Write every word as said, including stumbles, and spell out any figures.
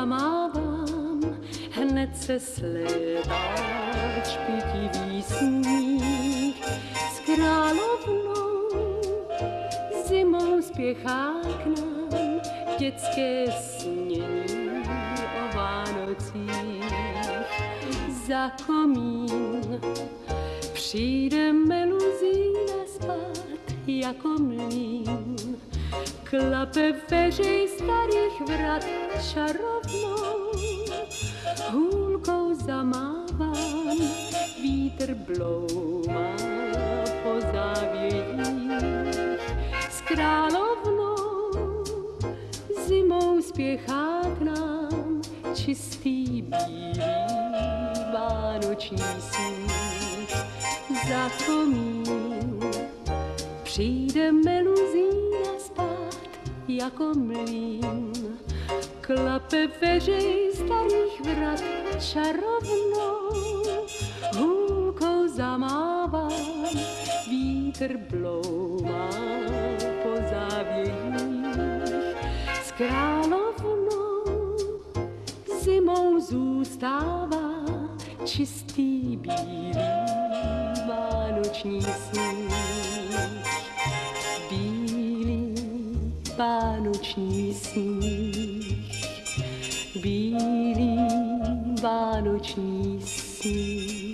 zamávám, hned se slétá špitivý sníh s královnou. Zimou spěchá k nám dětské snění o Vánocích. Za komín přijde meluzína spát jako mlýn. Klape veřej starých vrat čarovnou, hůlkou zamávám, vítr bloumá po závějích. S královnou zimou spěchá k nám čistý bílý vánoční sníh. Za komín přijde meluzína spát jako mlýn. Klape veřej starých vrat čarovnou, hůlkou zamávám, vítr bloumá po závějích. S královnou zimou zůstává čistý bílý vánoční sníh. Bílý vánoční sníh, bílý vánoční sníh.